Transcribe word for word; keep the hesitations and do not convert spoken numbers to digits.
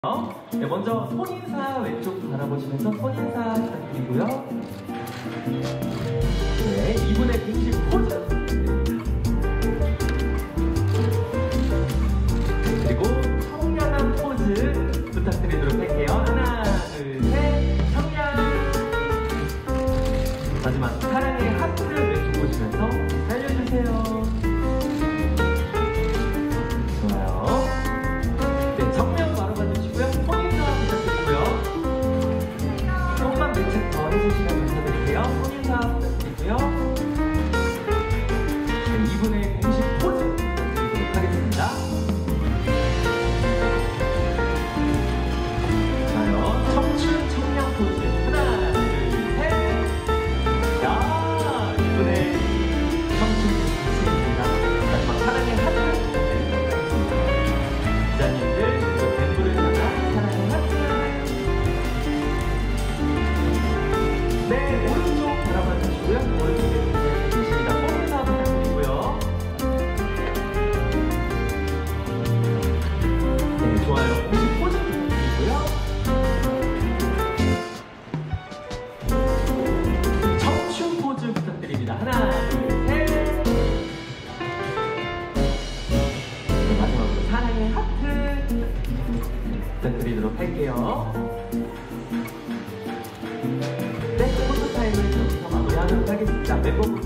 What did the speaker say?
네, 먼저 손인사 왼쪽 바라보시면서 손인사 부탁드리고요. 네, 이분의 공식 포즈. 그리고 청량한 포즈 부탁드리도록 할게요. 하나, 둘, 셋, 청량. 마지막 사랑의 하트 왼쪽 보시면서 살려주세요. 좋아요. 네, 정면 바로 봐주시고요. 손인사 부탁드리고요. 조금만 몇 ချက်더 해주시면 감사드릴게요. 손인사 부탁드리고요. 네, 이분의 공식 포즈 드리도록 하겠습니다. 좋아요. 청춘 청량 포즈. 하나, 둘, 셋. 야, 이분의 청춘 포즈입니다. 마지막 사랑의 하트. 기자님들, 그리고 멤버를 향한 사랑의 하트. 네, 오른쪽 바라봐 주시고요. 오른쪽에 계십니다. 손인사 부탁드리고요. 네, 좋아요. 공식 포즈 부탁드리고요. 청춘 포즈 부탁드립니다. 하나, 둘, 셋. 네, 마지막으로 사랑의 하트 부탁드리도록 할게요. 네, 포토타임을 여기서 마무리하도록 하겠습니다. 멤버분